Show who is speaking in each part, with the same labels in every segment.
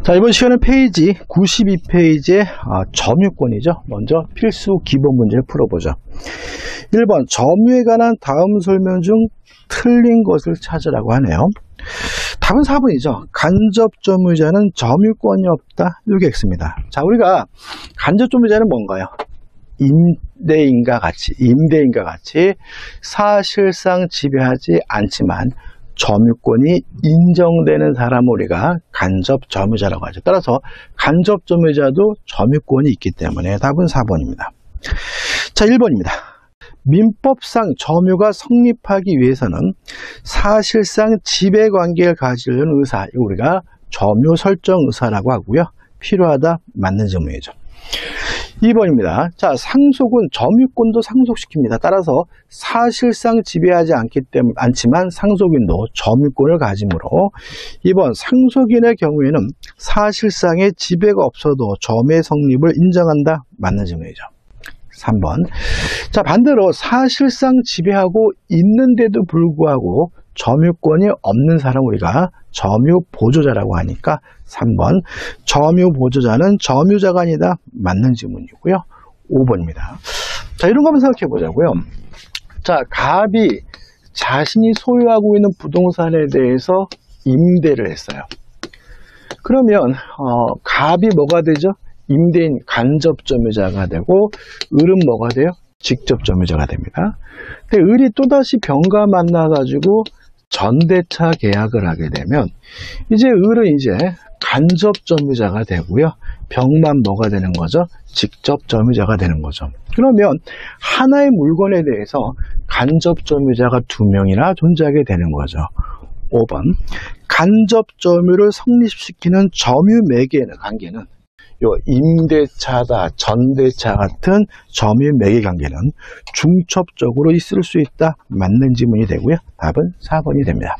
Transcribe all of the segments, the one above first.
Speaker 1: 자, 이번 시간은 페이지 92페이지의 점유권이죠. 먼저 필수 기본 문제를 풀어보죠. 1번 점유에 관한 다음 설명 중 틀린 것을 찾으라고 하네요. 답은 4번이죠. 간접 점유자는 점유권이 없다. 이게 X입니다. 자, 우리가 간접 점유자는 뭔가요? 임대인과 같이 사실상 지배하지 않지만 점유권이 인정되는 사람을 우리가 간접 점유자라고 하죠. 따라서 간접 점유자도 점유권이 있기 때문에 답은 4번입니다. 자, 1번입니다. 민법상 점유가 성립하기 위해서는 사실상 지배관계를 가지려는 의사, 우리가 점유 설정 의사라고 하고요. 필요하다, 맞는 질문이죠. 2번입니다. 자, 상속은 점유권도 상속시킵니다. 따라서 사실상 지배하지 않지만 상속인도 점유권을 가지므로 2번 상속인의 경우에는 사실상의 지배가 없어도 점유의 성립을 인정한다. 맞는 질문이죠. 3번. 자, 반대로 사실상 지배하고 있는데도 불구하고 점유권이 없는 사람 우리가 점유 보조자라고 하니까 3번 점유 보조자는 점유자가 아니다. 맞는 질문이고요. 5번입니다. 자, 이런 거 한번 생각해 보자고요. 자, 갑이 자신이 소유하고 있는 부동산에 대해서 임대를 했어요. 그러면 갑이 뭐가 되죠? 임대인 간접 점유자가 되고 을은 뭐가 돼요? 직접 점유자가 됩니다. 근데 을이 또다시 병과 만나가지고 전대차 계약을 하게 되면 이제 을은 이제 간접 점유자가 되고요. 병만 뭐가 되는 거죠? 직접 점유자가 되는 거죠. 그러면 하나의 물건에 대해서 간접 점유자가 2명이나 존재하게 되는 거죠. 5번. 간접 점유를 성립시키는 점유 매개의 관계는 요 임대차다, 전대차 같은 점유 매개 관계는 중첩적으로 있을 수 있다. 맞는 지문이 되고요. 답은 4번이 됩니다.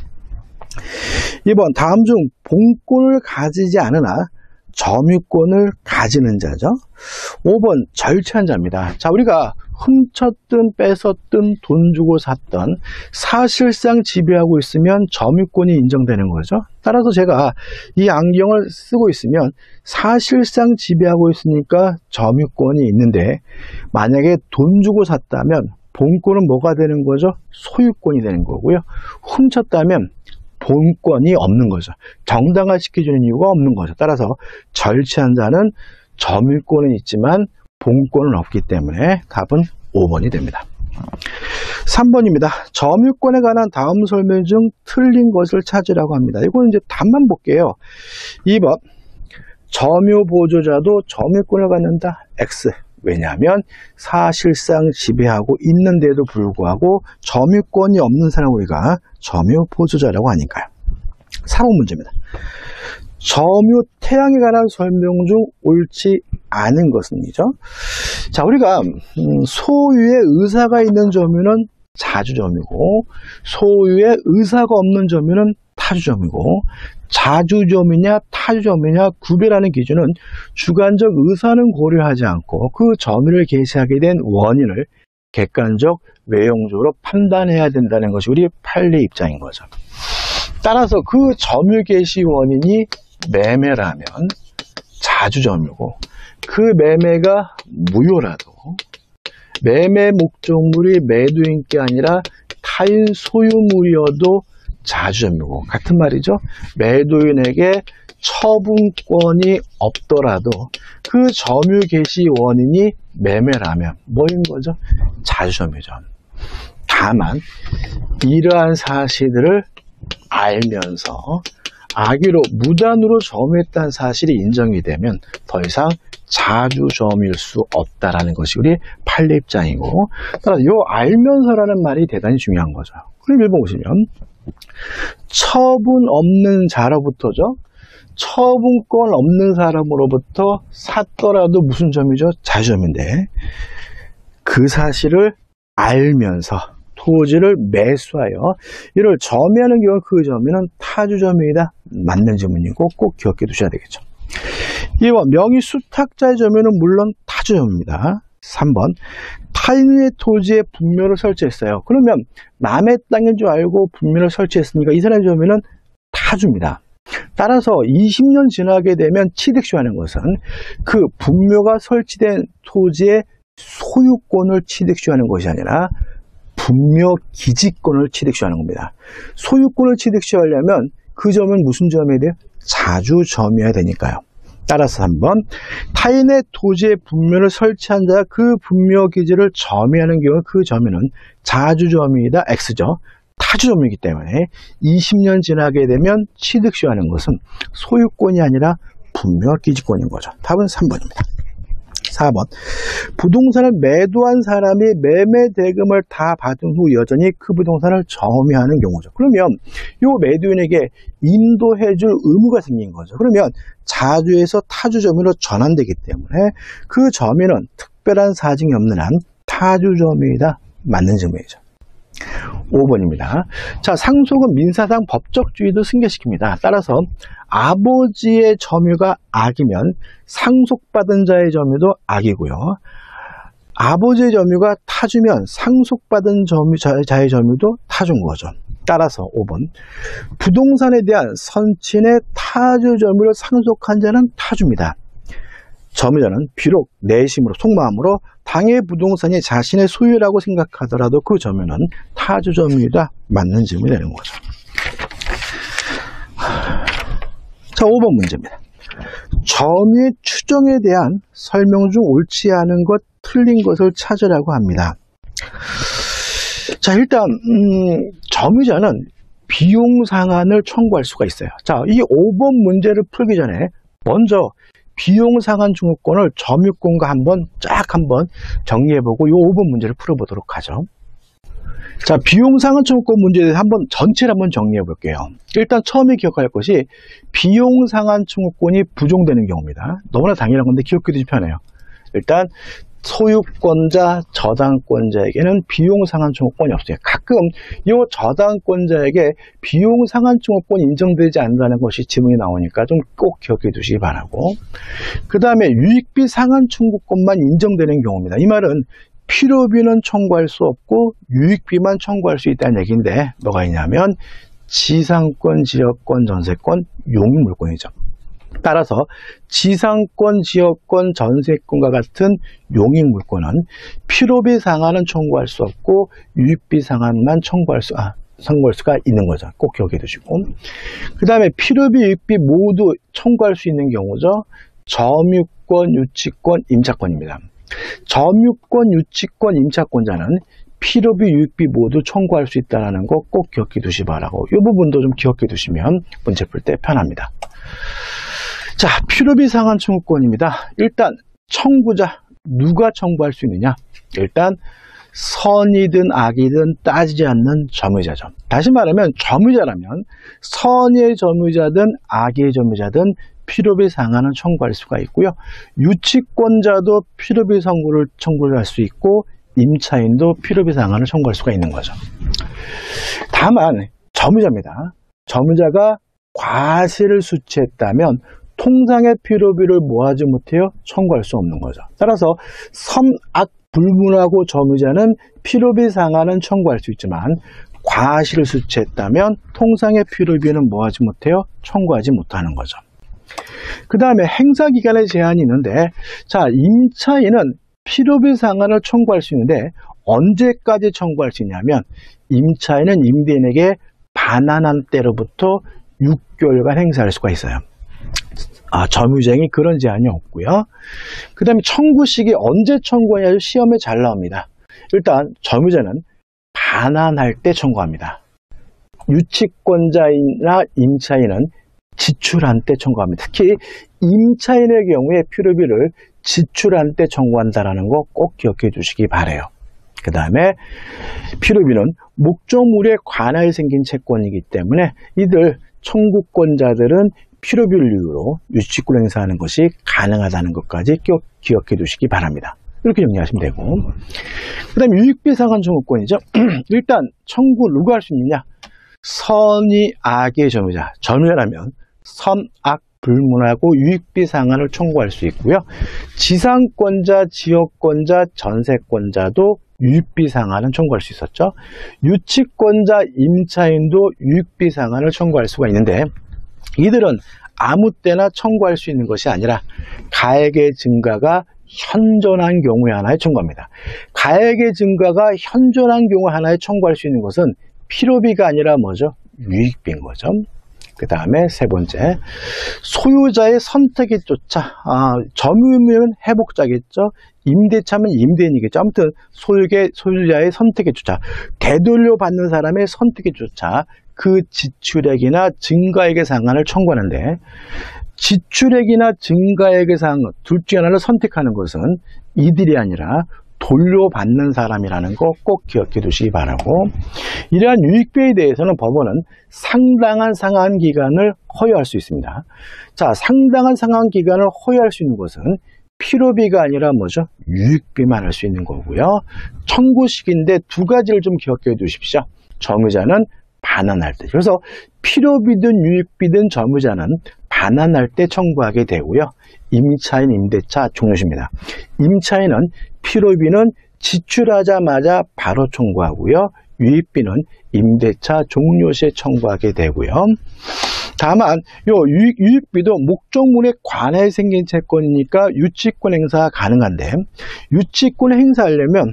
Speaker 1: 2번 다음 중 본권을 가지지 않으나 점유권을 가지는 자죠. 5번 절취한 자입니다. 자, 우리가 훔쳤든 뺏었든 돈 주고 샀던 사실상 지배하고 있으면 점유권이 인정되는 거죠. 따라서 제가 이 안경을 쓰고 있으면 사실상 지배하고 있으니까 점유권이 있는데 만약에 돈 주고 샀다면 본권은 뭐가 되는 거죠? 소유권이 되는 거고요. 훔쳤다면 본권이 없는 거죠. 정당화시켜주는 이유가 없는 거죠. 따라서 절취한 자는 점유권은 있지만 본권은 없기 때문에 답은 5번이 됩니다. 3번입니다. 점유권에 관한 다음 설명 중 틀린 것을 찾으라고 합니다. 이거는 이제 답만 볼게요. 2번 점유 보조자도 점유권을 갖는다. X. 왜냐하면 사실상 지배하고 있는데도 불구하고 점유권이 없는 사람 우리가 점유 보조자라고 하니까요. 3번 문제입니다. 점유 태양에 관한 설명 중 옳지 않은 것은이죠. 자, 우리가 소유의 의사가 있는 점유는 자주점유고 소유의 의사가 없는 점유는 타주점유고 자주점유냐 타주점유냐 구별하는 기준은 주관적 의사는 고려하지 않고 그 점유를 개시하게 된 원인을 객관적 외형적으로 판단해야 된다는 것이 우리 판례 입장인 거죠. 따라서 그 점유 개시 원인이 매매라면 자주점유고 그 매매가 무효라도 매매 목적물이 매도인 게 아니라 타인 소유물이어도 자주점유고 같은 말이죠. 매도인에게 처분권이 없더라도 그 점유 개시 원인이 매매라면 뭐인 거죠? 자주점유죠. 다만 이러한 사실들을 알면서 악의로 무단으로 점유했다는 사실이 인정이 되면 더 이상 자주점유일 수 없다라는 것이 우리 판례 입장이고 따라서 이 알면서라는 말이 대단히 중요한 거죠. 그럼 1번 보시면 처분 없는 자로부터죠. 처분권 없는 사람으로부터 샀더라도 무슨 점이죠? 자주점인데 그 사실을 알면서 토지를 매수하여 이를 점유하는 경우 그 점유는 타주점유이다. 맞는 질문이고 꼭 기억해 두셔야 되겠죠. 2번 명의 수탁자의 점유는 물론 타주점유입니다. 3번 타인의 토지에 분묘를 설치했어요. 그러면 남의 땅인 줄 알고 분묘를 설치했으니까 이 사람의 점유는 타주입니다. 따라서 20년 지나게 되면 취득시효하는 것은 그 분묘가 설치된 토지의 소유권을 취득시효하는 것이 아니라 분묘 기지권을 취득시효하는 겁니다. 소유권을 취득시효하려면 그 점은 무슨 점이 돼요? 자주점유해야 되니까요. 따라서 한번 타인의 토지에 분묘를 설치한 자가 그 분묘 기지를 점유하는 경우 그 점유는 자주점유이다 X죠. 타주점유이기 때문에 20년 지나게 되면 취득시효하는 것은 소유권이 아니라 분묘 기지권인 거죠. 답은 3번입니다. 4번. 부동산을 매도한 사람이 매매 대금을 다 받은 후 여전히 그 부동산을 점유하는 경우죠. 그러면 이 매도인에게 인도해줄 의무가 생긴 거죠. 그러면 자주에서 타주 점유로 전환되기 때문에 그 점유는 특별한 사정이 없는 한 타주 점유이다. 맞는 질문이죠. 5번입니다. 자, 상속은 민사상 법적주의도 승계시킵니다. 따라서 아버지의 점유가 악이면 상속받은 자의 점유도 악이고요. 아버지의 점유가 타주면 상속받은 자의 점유도 타주인 거죠. 따라서 5번. 부동산에 대한 선친의 타주 점유를 상속한 자는 타주입니다. 점유자는 비록 내심으로 속마음으로 당의 부동산이 자신의 소유라고 생각하더라도 그 점유는 타주 점유이다. 맞는 질문이 되는 거죠. 자, 5번 문제입니다. 점유의 추정에 대한 설명 중 옳지 않은 것, 틀린 것을 찾으라고 합니다. 자, 일단 점유자는 비용 상한을 청구할 수가 있어요. 자, 이 5번 문제를 풀기 전에 먼저 비용 상한 청구권을 점유권과 한번 정리해보고 이 5번 문제를 풀어보도록 하죠. 자, 비용 상한 청구권 문제에 대해서 전체를 한번 정리해볼게요. 일단 처음에 기억할 것이 비용 상한 청구권이 부종되는 경우입니다. 너무나 당연한 건데 기억해두기 편해요. 일단 소유권자, 저당권자에게는 비용 상한 청구권이 없어요. 가끔 이 저당권자에게 비용 상한 청구권이 인정되지 않는다는 것이 지문이 나오니까 좀 꼭 기억해 두시기 바라고. 그 다음에 유익비 상한 청구권만 인정되는 경우입니다. 이 말은 필요비는 청구할 수 없고 유익비만 청구할 수 있다는 얘기인데 뭐가 있냐면 지상권, 지역권, 전세권, 용익물권이죠. 따라서 지상권, 지역권, 전세권과 같은 용익물권은 필요비 상한은 청구할 수 없고 유익비 상한만 청구할 수가 있는 거죠. 꼭 기억해 두시고. 그 다음에 필요비, 유익비 모두 청구할 수 있는 경우죠. 점유권, 유치권, 임차권입니다. 점유권, 유치권, 임차권자는 필요비, 유익비 모두 청구할 수 있다는 거 꼭 기억해 두시 바라고. 이 부분도 좀 기억해 두시면 문제 풀 때 편합니다. 자, 필요비 상한 청구권입니다. 일단 청구자, 누가 청구할 수 있느냐? 일단 선이든 악이든 따지지 않는 점유자죠. 다시 말하면 점유자라면 선의 점유자든 악의 점유자든 필요비 상한은 청구할 수가 있고요. 유치권자도 필요비 청구를 할 수 있고 임차인도 필요비 상한을 청구할 수가 있는 거죠. 다만 점유자입니다. 점유자가 과실을 수취했다면 통상의 필요비를 뭐하지 못해요? 청구할 수 없는 거죠. 따라서 선악 불문하고 점유자는 필요비 상한은 청구할 수 있지만 과실을 수취했다면 통상의 필요비는 뭐하지 못해요? 청구하지 못하는 거죠. 그 다음에 행사기간의 제한이 있는데, 자, 임차인은 필요비 상한을 청구할 수 있는데 언제까지 청구할 수 있냐면 임차인은 임대인에게 반환한 때로부터 6개월간 행사할 수가 있어요. 점유자에게 그런 제한이 없고요. 그 다음에 청구 시기 언제 청구하냐 시험에 잘 나옵니다. 일단 점유자는 반환할 때 청구합니다. 유치권자나 임차인은 지출한 때 청구합니다. 특히 임차인의 경우에 필요비를 지출한 때 청구한다는 거 꼭 기억해 주시기 바라요. 그 다음에 필요비는 목적물에 관하여 생긴 채권이기 때문에 이들 청구권자들은 필요비를 이유로 유치권 행사하는 것이 가능하다는 것까지 꼭 기억해 두시기 바랍니다. 이렇게 정리하시면 되고, 그 다음에 유익비 상한 청구권이죠. 일단 청구 누가 할 수 있느냐? 선의 악의 점유자, 점유자라면 선악 불문하고 유익비 상한을 청구할 수 있고요. 지상권자, 지역권자, 전세권자도 유익비 상한은 청구할 수 있었죠. 유치권자, 임차인도 유익비 상한을 청구할 수가 있는데 이들은 아무 때나 청구할 수 있는 것이 아니라 가액의 증가가 현존한 경우에 하나에 청구합니다. 가액의 증가가 현존한 경우 하나에 청구할 수 있는 것은 필요비가 아니라 뭐죠? 유익비인 거죠. 그 다음에 세 번째, 소유자의 선택에 쫓아, 점유면 회복자겠죠. 임대차면 임대인이겠죠. 아무튼 소유자의 선택에 쫓아, 되돌려 받는 사람의 선택에 쫓아 그 지출액이나 증가액의 상한을 청구하는데, 지출액이나 증가액의 상한 둘 중에 하나를 선택하는 것은 이들이 아니라 돌려받는 사람이라는 거 꼭 기억해 두시기 바라고, 이러한 유익비에 대해서는 법원은 상당한 상한 기간을 허용할 수 있습니다. 자, 상당한 상한 기간을 허용할 수 있는 것은 필요비가 아니라 뭐죠? 유익비만 할 수 있는 거고요. 청구식인데 두 가지를 좀 기억해 두십시오. 점유자는 반환할 때, 그래서 필요비든 유익비든 점유자는 반환할 때 청구하게 되고요. 임차인, 임대차 종료시입니다. 임차인은 필요비는 지출하자마자 바로 청구하고요. 유익비는 임대차 종료 시에 청구하게 되고요. 다만 요 유익비도 목적물에 관해 생긴 채권이니까 유치권 행사가 가능한데, 유치권 행사하려면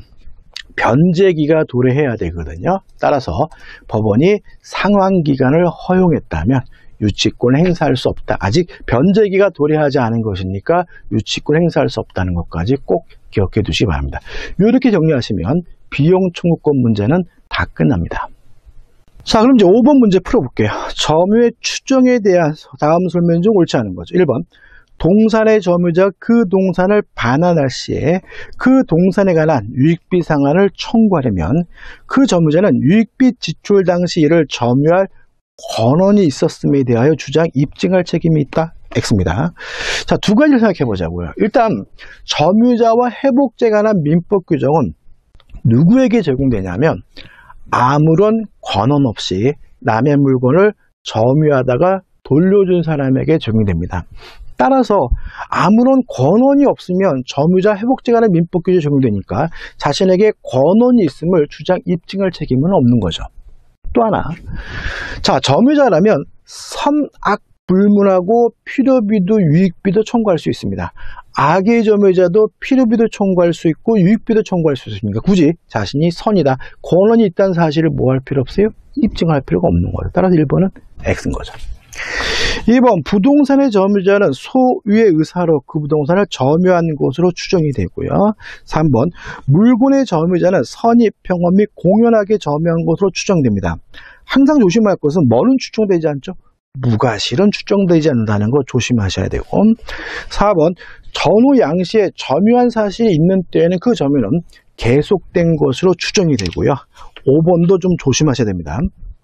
Speaker 1: 변제기가 도래해야 되거든요. 따라서 법원이 상환기간을 허용했다면 유치권 행사할 수 없다. 아직 변제기가 도래하지 않은 것이니까 유치권 행사할 수 없다는 것까지 꼭 기억해 두시기 바랍니다. 이렇게 정리하시면 비용 청구권 문제는 다 끝납니다. 자, 그럼 이제 5번 문제 풀어볼게요. 점유의 추정에 대한 다음 설명 중 옳지 않은 거죠. 1번, 동산의 점유자가 그 동산을 반환할 시에 그 동산에 관한 유익비 상한을 청구하려면 그 점유자는 유익비 지출 당시 이를 점유할 권한이 있었음에 대하여 주장 입증할 책임이 있다. X입니다. 자, 두 가지를 생각해 보자고요. 일단 점유자와 회복제에 관한 민법 규정은 누구에게 적용되냐면 아무런 권한 없이 남의 물건을 점유하다가 돌려준 사람에게 적용됩니다. 따라서 아무런 권한이 없으면 점유자 회복제에 관한 민법 규정이 적용되니까 자신에게 권한이 있음을 주장 입증할 책임은 없는 거죠. 또 하나, 자, 점유자라면 선악 불문하고 필요비도 유익비도 청구할 수 있습니다. 악의 점유자도 필요비도 청구할 수 있고 유익비도 청구할 수 있습니다. 굳이 자신이 선이다, 권한이 있다는 사실을 뭐 할 필요 없어요? 입증할 필요가 없는 거예요. 따라서 1번은 X인 거죠. 2번, 부동산의 점유자는 소유의 의사로 그 부동산을 점유한 것으로 추정이 되고요. 3번, 물건의 점유자는 선입, 평업 및 공연하게 점유한 것으로 추정됩니다. 항상 조심할 것은 뭐는 추정되지 않죠? 무과실은 추정되지 않는다는 거 조심하셔야 되고, 4번, 전후 양시에 점유한 사실이 있는 때에는 그 점유는 계속된 것으로 추정이 되고요. 5번도 좀 조심하셔야 됩니다.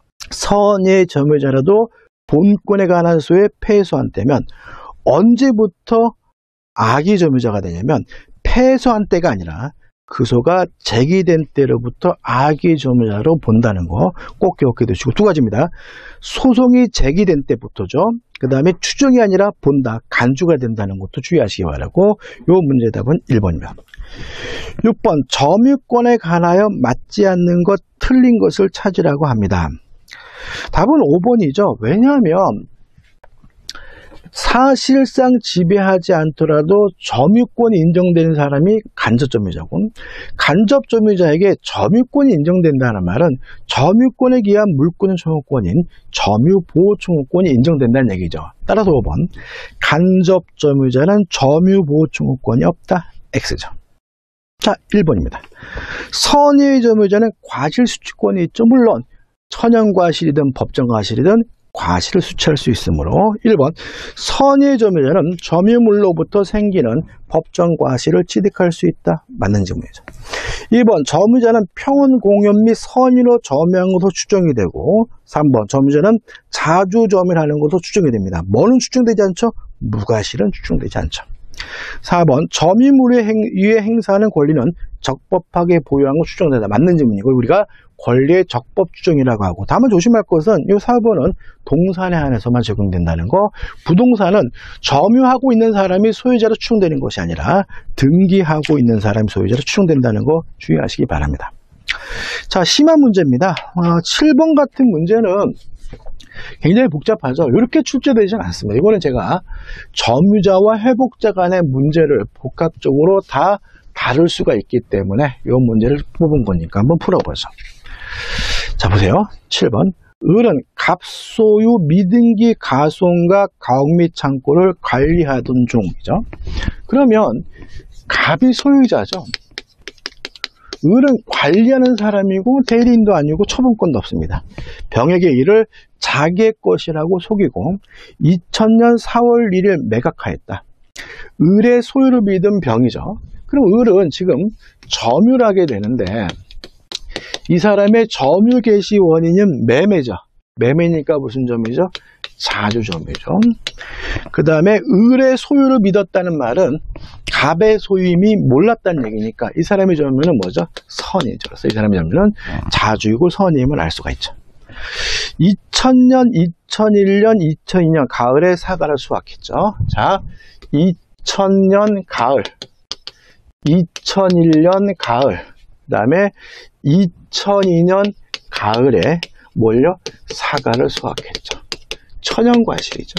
Speaker 1: 선의 점유자라도 본권에 관한 소에 패소한 때면 언제부터 악의 점유자가 되냐면 패소한 때가 아니라 그 소가 제기된 때로부터 악의 점유자로 본다는 거 꼭 기억해 두시고, 두 가지입니다. 소송이 제기된 때부터죠. 그 다음에 추정이 아니라 본다, 간주가 된다는 것도 주의하시기 바라고, 요 문제 답은 1번입니다. 6번, 점유권에 관하여 맞지 않는 것, 틀린 것을 찾으라고 합니다. 답은 5번이죠. 왜냐하면 사실상 지배하지 않더라도 점유권이 인정되는 사람이 간접점유자고, 간접점유자에게 점유권이 인정된다는 말은 점유권에 기한 물권 청구권인 점유보호청구권이 인정된다는 얘기죠. 따라서 5번, 간접점유자는 점유보호청구권이 없다. X죠. 자, 1번입니다. 선의의 점유자는 과실수취권이 있죠. 물론 천연과실이든 법정과실이든 과실을 수취할 수 있으므로 1번, 선의의 점유자는 점유물로부터 생기는 법정과실을 취득할 수 있다. 맞는 질문이죠. 2번, 점유자는 평온 공연 및 선의로 점유한 것으로 추정이 되고, 3번, 점유자는 자주 점유하는 것으로 추정이 됩니다. 뭐는 추정되지 않죠? 무과실은 추정되지 않죠. 4번, 점유물에 행사하는 권리는 적법하게 보유한 것 추정된다. 맞는 질문이고, 우리가 권리의 적법 추정이라고 하고, 다만 조심할 것은 이 4번은 동산에 한해서만 적용된다는 거, 부동산은 점유하고 있는 사람이 소유자로 추정되는 것이 아니라 등기하고 있는 사람이 소유자로 추정된다는 거 주의하시기 바랍니다. 자, 심화 문제입니다. 7번 같은 문제는 굉장히 복잡하죠. 이렇게 출제되지는 않습니다. 이거는 제가 점유자와 회복자 간의 문제를 복합적으로 다 다룰 수가 있기 때문에 이 문제를 뽑은 거니까 한번 풀어보죠. 자, 보세요. 7번. 을은 갑소유 미등기 가손과 가옥 및 창고를 관리하던 중이죠. 그러면 갑이 소유자죠. 을은 관리하는 사람이고 대리인도 아니고 처분권도 없습니다. 병에게 이를 자기의 것이라고 속이고 2000년 4월 1일 매각하였다. 을의 소유를 믿은 병이죠. 그럼 을은 지금 점유를 하게 되는데 이 사람의 점유 개시 원인은 매매죠. 매매니까 무슨 점이죠? 자주점이죠. 그 다음에 을의 소유를 믿었다는 말은 갑의 소유임이 몰랐다는 얘기니까 이 사람의 점유는 뭐죠? 선이죠. 그래서 이 사람의 점유는 자주이고 선임을 알 수가 있죠. 2000년, 2001년, 2002년 가을에 사과를 수확했죠. 자, 2000년 가을, 2001년 가을, 그 다음에 2002년 가을에 뭘요? 사과를 수확했죠. 천연과실이죠.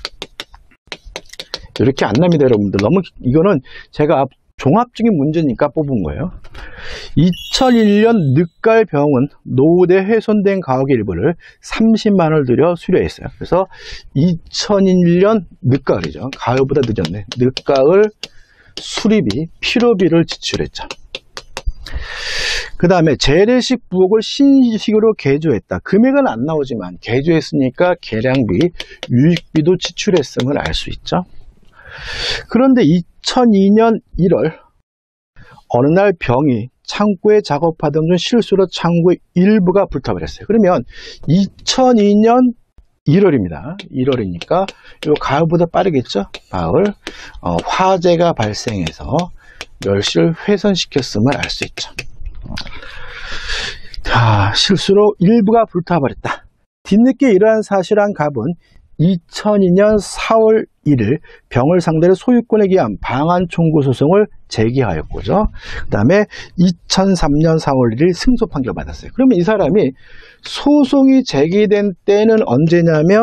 Speaker 1: 이렇게 안 납니다, 여러분들. 너무 이거는 제가 종합적인 문제니까 뽑은 거예요. 2001년 늦가을 병은 노후돼 훼손된 가옥의 일부를 30만 원을 들여 수리했어요. 그래서 2001년 늦가을이죠. 가을보다 늦었네. 늦가을 수리비, 필요비를 지출했죠. 그 다음에 재래식 부엌을 신식으로 개조했다. 금액은 안 나오지만 개조했으니까 개량비, 유익비도 지출했음을 알 수 있죠. 그런데 2002년 1월 어느 날 병이 창고에 작업하던 중 실수로 창고의 일부가 불타버렸어요. 그러면 2002년 1월입니다. 1월이니까 이 가을보다 빠르겠죠? 가을 화재가 발생해서 멸시를 훼손시켰음을 알 수 있죠. 자, 실수로 일부가 불타버렸다. 뒤늦게 이러한 사실을 한 갑은 2002년 4월 1일 병을 상대로 소유권에 기한 방한 청구 소송을 제기하였고죠. 그 다음에 2003년 4월 1일 승소 판결을 받았어요. 그러면 이 사람이 소송이 제기된 때는 언제냐면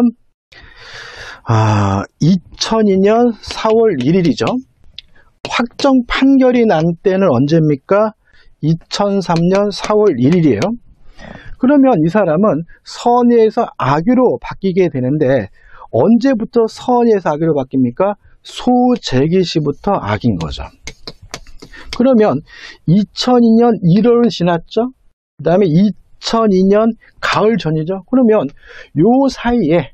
Speaker 1: 2002년 4월 1일이죠. 확정 판결이 난 때는 언제입니까? 2003년 4월 1일이에요. 그러면 이 사람은 선의에서 악유로 바뀌게 되는데 언제부터 선의에서 악유로 바뀝니까? 소재기 시부터 악인 거죠. 그러면 2002년 1월은 지났죠? 그 다음에 2002년 가을 전이죠? 그러면 요 사이에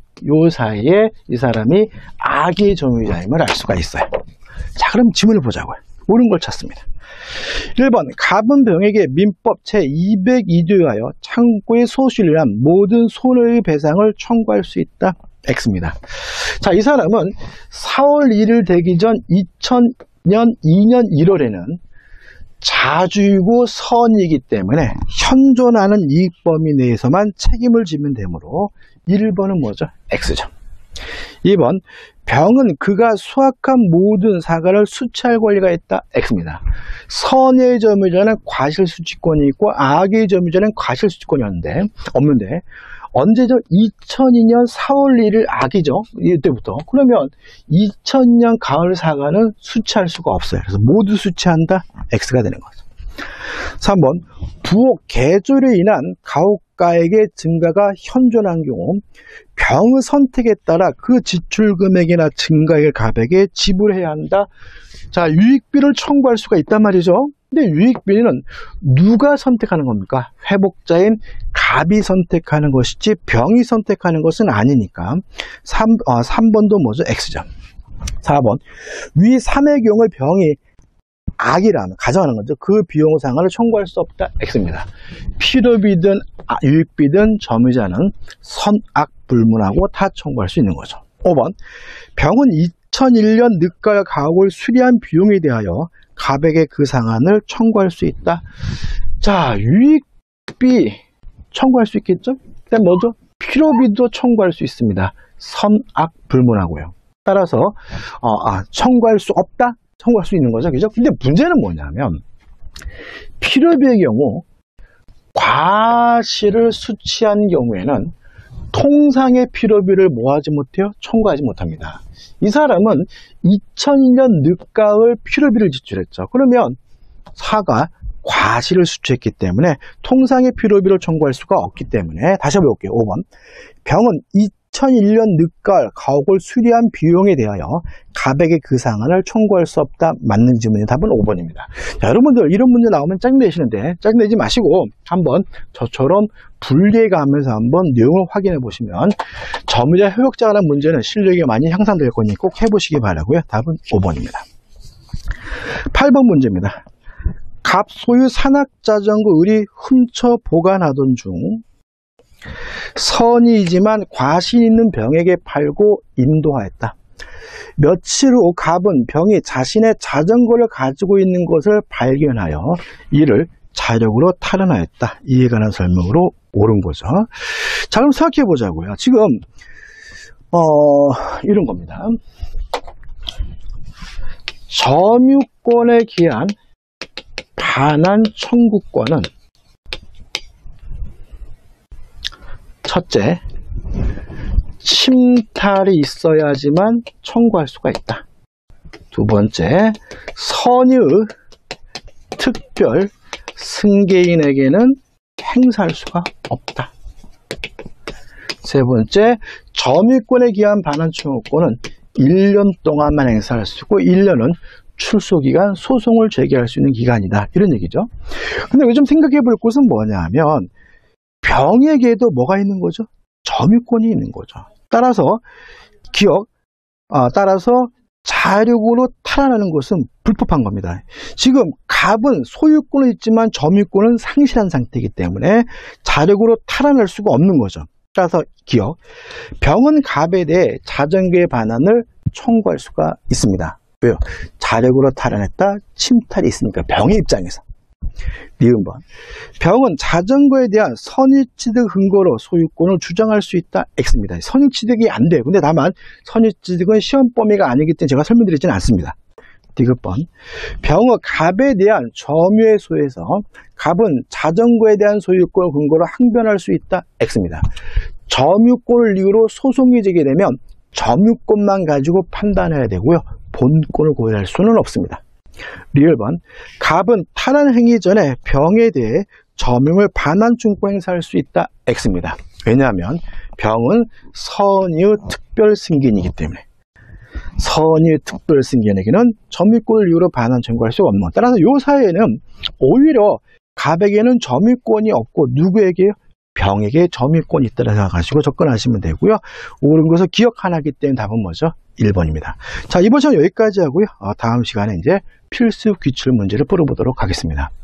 Speaker 1: 이 사람이 악의 점유자임을 알 수가 있어요. 자, 그럼 지문을 보자고요. 옳은 걸 찾습니다. 1번 갑은 병에게 민법 제202조에 의하여 창고에 소실을 한 모든 손해의 배상을 청구할 수 있다. X입니다. 자, 이 사람은 4월 1일 되기 전 2000년 2년 1월에는 자주이고 선이기 때문에 현존하는 이익 범위 내에서만 책임을 지면 되므로 1번은 뭐죠? X죠. 2번 병은 그가 수확한 모든 사과를 수취할 권리가 있다. X입니다. 선의 점유자는 과실수취권이 있고 악의 점유자는 과실수취권이 없는데 언제죠? 2002년 4월 1일 악이죠. 이때부터. 그러면 2000년 가을 사과는 수취할 수가 없어요. 그래서 모두 수취한다. X가 되는 거죠. 3번 부엌 개조로 인한 가옥가액의 증가가 현존한 경우 병의 선택에 따라 그 지출 금액이나 증가액을 갑에게 지불해야 한다. 자, 유익비를 청구할 수가 있단 말이죠. 근데 유익비는 누가 선택하는 겁니까? 회복자인 갑이 선택하는 것이지 병이 선택하는 것은 아니니까 3번도 뭐죠? X죠. 4번 위 3의 경우 병이 악이라면 가정하는 거죠. 그 비용 상한을 청구할 수 없다. X입니다. 필요비든 유익비든 점유자는 선악 불문하고 다 청구할 수 있는 거죠. 5번 병은 2001년 늦가을 가옥을 수리한 비용에 대하여 갑에게 그 상한을 청구할 수 있다. 자, 유익비 청구할 수 있겠죠? 그다음 뭐죠? 필요비도 청구할 수 있습니다. 선악 불문하고요. 따라서 청구할 수 없다? 청구할 수 있는 거죠. 그죠? 근데 문제는 뭐냐면 필요비의 경우 과실을 수취한 경우에는 통상의 필요비를 뭐 하지 못해요? 청구하지 못합니다. 이 사람은 2002년 늦가을 필요비를 지출했죠. 그러면 4가 과실을 수취했기 때문에 통상의 필요비를 청구할 수가 없기 때문에 다시 한번 볼게요. 5번. 병은 2001년 늦가을 가옥을 수리한 비용에 대하여 갑에게 그 상한을 청구할 수 없다. 맞는 질문의 답은 5번입니다. 자, 여러분들 이런 문제 나오면 짜증내시는데 짜증내지 마시고 한번 저처럼 분리해가면서 한번 내용을 확인해 보시면 점유자 효력자에 관한 문제는 실력이 많이 향상될 거니 꼭 해보시기 바라고요. 답은 5번입니다. 8번 문제입니다. 갑 소유 산악자전거 을이 훔쳐 보관하던 중 선이지만 과실 있는 병에게 팔고 인도하였다. 며칠 후 갑은 병이 자신의 자전거를 가지고 있는 것을 발견하여 이를 자력으로 탈환하였다. 이에 관한 설명으로 옳은 거죠. 자, 그럼 생각해 보자고요. 지금 이런 겁니다. 점유권에 기한 반환 청구권은 첫째, 침탈이 있어야지만 청구할 수가 있다. 두 번째, 선의의 특별 승계인에게는 행사할 수가 없다. 세 번째, 점유권에 기한 반환 청구권은 1년 동안만 행사할 수 있고 1년은 출소기간 소송을 제기할 수 있는 기간이다. 이런 얘기죠. 근데 요즘 생각해 볼 것은 뭐냐 하면 병에게도 뭐가 있는 거죠? 점유권이 있는 거죠. 따라서 따라서 자력으로 탈환하는 것은 불법한 겁니다. 지금 갑은 소유권은 있지만 점유권은 상실한 상태이기 때문에 자력으로 탈환할 수가 없는 거죠. 따라서 병은 갑에 대해 자전거의 반환을 청구할 수가 있습니다. 왜요? 자력으로 탈환했다, 침탈이 있으니까 병의 입장에서. 니은번. 병은 자전거에 대한 선의취득 근거로 소유권을 주장할 수 있다. X입니다. 선의취득이 안 돼요. 근데 다만 선의취득은 시험 범위가 아니기 때문에 제가 설명드리지는 않습니다. 디귿번. 병은 갑에 대한 점유의소에서 갑은 자전거에 대한 소유권을 근거로 항변할 수 있다. X입니다. 점유권을 이유로 소송이 제기되면 점유권만 가지고 판단해야 되고요. 본권을 고려할 수는 없습니다. 리을번. 갑은 탈환 행위 전에 병에 대해 점유물 반환 청구 행사할 수 있다. X입니다. 왜냐하면 병은 선의의 특별 승계인이기 때문에 선의의 특별 승계인에게는 점유권을 이유로 반환 청구할 수가 없는 것. 따라서 이 사회에는 오히려 갑에게는 점유권이 없고 누구에게요? 병에게 점유권이 있다고 생각하시고 접근하시면 되고요. 옳은 것을 기억 하나이기 때문에 답은 뭐죠? 1번입니다. 자, 이번 시간 여기까지 하고요. 다음 시간에 이제 필수 기출 문제를 풀어보도록 하겠습니다.